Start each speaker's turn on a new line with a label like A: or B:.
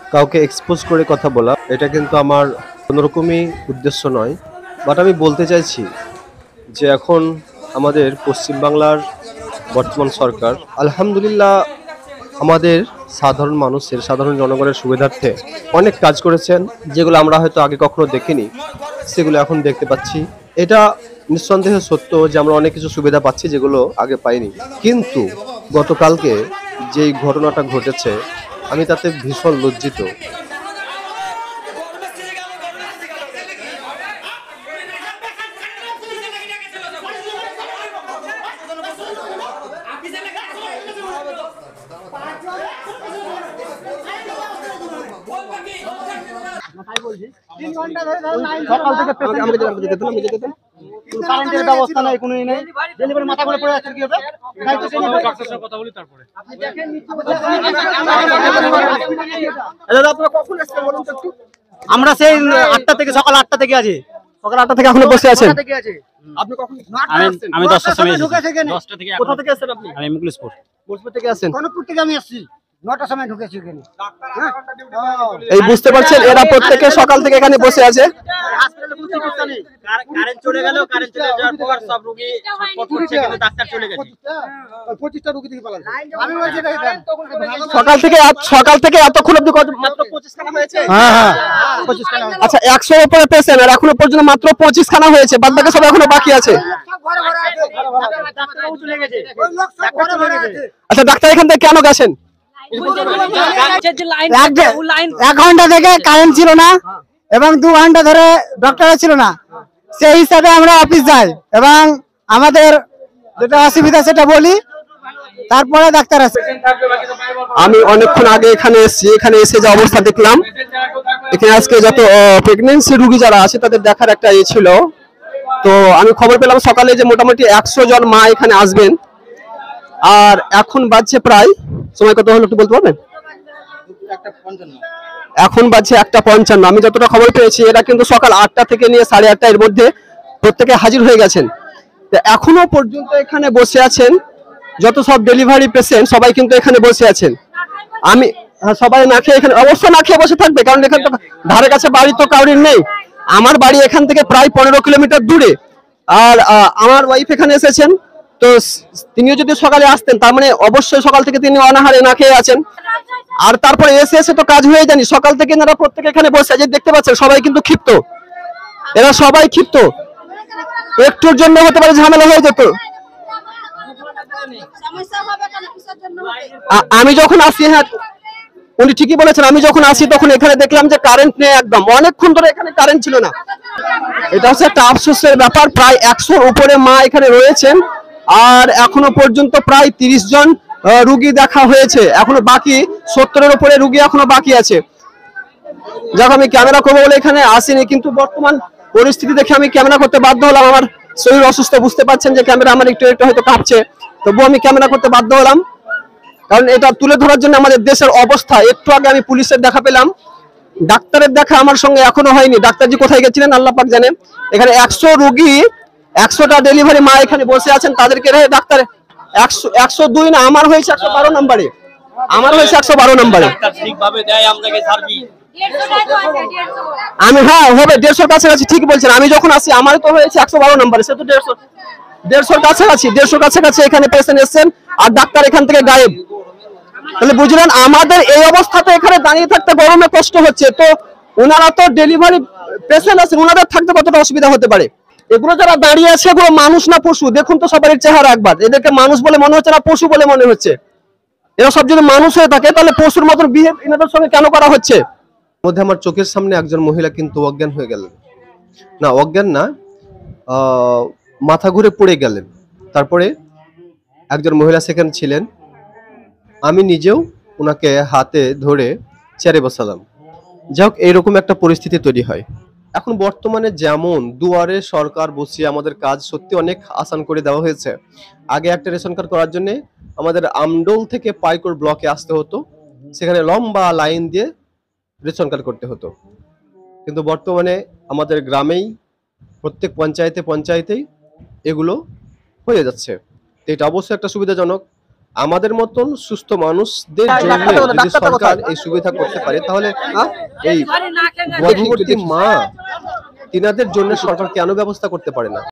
A: কাউকে এক্সপোজ করে কথা বলা এটা কিন্তু আমার কোনোরকমই উদ্দেশ্য নয়। বাট আমি বলতে চাইছি যে এখন আমাদের পশ্চিমবাংলার বর্তমান সরকার আলহামদুলিল্লাহ আমাদের সাধারণ জনগণের সুবিধার্থে অনেক কাজ করেছেন, যেগুলো আমরা হয়তো আগে কখনো দেখিনি, সেগুলো এখন দেখতে পাচ্ছি। এটা নিঃসন্দেহে সত্য যে আমরা অনেক কিছু সুবিধা পাচ্ছি যেগুলো আগে পাইনি। কিন্তু গতকালকে যেই ঘটনাটা ঘটেছে আমি তাতে ভীষণ লজ্জিত।
B: কারেন্টের ব্যবস্থা নাই, কোনো নেই, ডেলিভারি মাথা করে পড়ে আছে। কি হবে? কথা বলি তারপরে। আমরা সেই 8টা থেকে, সকাল 8টা থেকে আছি।
A: সকাল 8টা থেকে এখনো বসে আছেন?
B: আপনি কখন? আমি 10টার সময় ঢুকেছি। 10টা থেকে।
A: কোথা থেকে আসছেন আপনি?
B: আমি মুকলিশপুর
A: থেকে আসছেন?
B: কনকপুর থেকে আমি আসছি। 9টার সময় ঢুকেছি এখানে।
A: এই বুঝতে পারছেন, এরা প্রত্যেকে সকাল থেকে এখানে বসে আছে।
B: হাসপাতালে চিকিৎসা নেই। কারেন্ট চলে গেল, কারেন্ট চলে যাওয়ার পর সব রোগী ছটফট করছে, কিন্তু ডাক্তার চলে গেছে। 25টা রোগী থেকে পালাচ্ছে। আমি বলছি
A: সকাল থেকে এতক্ষণ অবধি মাত্র 25 খানা হয়েছে।
B: হ্যাঁ 25 খানা।
A: আচ্ছা, 100 এর উপরে পেশেন্ট আর এখনো পর্যন্ত মাত্র 25 খানা হয়েছে, বাদ বাকি সব এখনো বাকি আছে।
B: ডাক্তারও চলে গেছে। ওই লোক সব ঘরে ঘরে আছে।
A: আচ্ছা, ডাক্তার এখান থেকে কেন গেছেন?
B: 1 ঘন্টা থেকে কারেন্ট ছিল না এবং 2 ঘন্টা ধরে ডক্টর ছিল না। সেই হিসাবে আমরা অফিস যাই এবং আমাদের যেটা অসুবিধা সেটা বলি, তারপরে ডাক্তার আসে।
A: আমি অনেকক্ষণ আগে এখানে এসেছি, এখানে এসে যে অবস্থা দেখলাম, এখানে আজকে যত প্রেগন্যান্সি রোগী যারা আছে তাদের দেখার একটা ছিল। তো আমি খবর পেলাম সকালে যে মোটামুটি 100 জন মা এখানে আসবেন। আর এখন বাজছে প্রায়, সময় কত হলো একটু বলতে পারবেন? এখন বাজছে 1:55। আমি যতটা খবর পেয়েছি এরা কিন্তু সকাল 8টা থেকে নিয়ে 8:30 এর মধ্যে প্রত্যেকে হাজির হয়ে গেছেন। এখনো পর্যন্ত এখানে বসে আছেন যত সব ডেলিভারি পেশেন্ট, সবাই কিন্তু এখানে বসে আছেন। আমি সবাই না খেয়ে এখানে অবশ্যই না খেয়ে বসে থাকবে, কারণ এখানে তো ধারে কাছে বাড়ি তো কাউরির নেই। আমার বাড়ি এখান থেকে প্রায় 15 কিলোমিটার দূরে। আর আমার ওয়াইফ এখানে এসেছেন, তো তিনিও যদি সকালে আসতেন তার মানে অবশ্যই সকাল থেকে তিনি অনাহারে না খেয়ে আছেন। আর তারপরে এসে তো কাজ হয়ে যায়নি, সকাল থেকে এনারা প্রত্যেকে এখানে বসে আছে, দেখতে পাচ্ছেন সবাই কিন্তু ক্ষিপ্ত। এরা সবাই ক্ষিপ্ত, একটুর জন্য হতে পারে ঝামেলা হয়ে যেত। আমি যখন আসি, হ্যাঁ উনি ঠিকই বলেছেন, আমি যখন আসি তখন এখানে দেখলাম যে কারেন্ট নেই একদম, অনেকক্ষণ ধরে এখানে কারেন্ট ছিল না। এটা হচ্ছে একটা আফসোসের ব্যাপার। প্রায় 100 উপরে মা এখানে রয়েছেন আর এখনো পর্যন্ত প্রায় 30 জন রুগী দেখা হয়েছে, এখনো বাকি 70-এর উপরে রুগী এখনো বাকি আছে। যাক, আমি ক্যামেরা করবো বলে এখানে আসিনি, কিন্তু বর্তমান পরিস্থিতি দেখে আমি ক্যামেরা করতে বাধ্য হলাম। আমার শরীর অসুস্থ, বুঝতে পারছেন যে ক্যামেরা আমার একটু একটু হয়তো কাঁপছে, তবুও আমি ক্যামেরা করতে বাধ্য হলাম, কারণ এটা তুলে ধরার জন্য আমাদের দেশের অবস্থা। একটু আগে আমি পুলিশের দেখা পেলাম, ডাক্তারের দেখা আমার সঙ্গে এখনো হয়নি। ডাক্তারজি কোথায় গেছিলেন আল্লাহ পাক জানে। এখানে 100 রুগী, 100টা ডেলিভারি মা এখানে বসে আছেন, তাদেরকে ডাক্তার 102 না, আমার হয়েছে 112 নম্বরে, আমার হয়েছে 112 নম্বরে। আমি হ্যাঁ হবে 150 কাছাকাছি, ঠিক বলছেন। আমি যখন আসি আমার তো হয়েছে 112 নম্বরে, সে তো 150 কাছাকাছি, 150 কাছাকাছি এখানে পেশেন্ট এসেছেন আর ডাক্তার এখান থেকে গায়েব। তাহলে বুঝলেন আমাদের এই অবস্থাতে এখানে দাঁড়িয়ে থাকতে গরমে কষ্ট হচ্ছে, তো ওনারা তো ডেলিভারি পেশেন্ট আছেন, ওনাদের থাকতে কতটা অসুবিধা হতে পারে। এগুলো যারা দাঁড়িয়ে আছে এগুলো মানুষ না পশু? দেখুন তো সবার চেহারা একবার, এদেরকে মানুষ বলে মনে হচ্ছে না পশু বলে মনে হচ্ছে। এরা সব যদি মানুষ হয়ে থাকে তাহলে পশুর মতন বিহেভ এনাদের সঙ্গে কেন করা হচ্ছে? মধ্যে আমার চোখের সামনে একজন মহিলা কিন্তু অজ্ঞান হয়ে গেলেন, না অজ্ঞান না, মাথা ঘুরে পড়ে গেলেন। তারপরে একজন মহিলা সেখানে ছিলেন, আমি নিজেও ওনাকে হাতে ধরে চেয়ারে বসালাম। যাক, এইরকম একটা পরিস্থিতি তৈরি হয়। এখন বর্তমানে যেমন দুয়ারে সরকার বসিয়ে আমাদের কাজ সত্যি অনেক আসান করে দেওয়া হয়েছে। আগে একটা রেশন কার্ড করার জন্য আমাদের আমডোল থেকে পাইকর ব্লকে আসতে হতো, সেখানে লম্বা লাইন দিয়ে রেশন কার্ড করতে হতো। কিন্তু বর্তমানে আমাদের গ্রামেই প্রত্যেক পঞ্চায়েতেই এগুলো হয়ে যাচ্ছে। তো এটা অবশ্যই একটা সুবিধাজনক।
C: আমাদের মতন সুস্থ মানুষদের জন্য যদি সরকার এই সুবিধা করতে পারে, তাহলে এই গর্ভবতী মা তিনাদের জন্য সরকার কেন ব্যবস্থা করতে পারে না?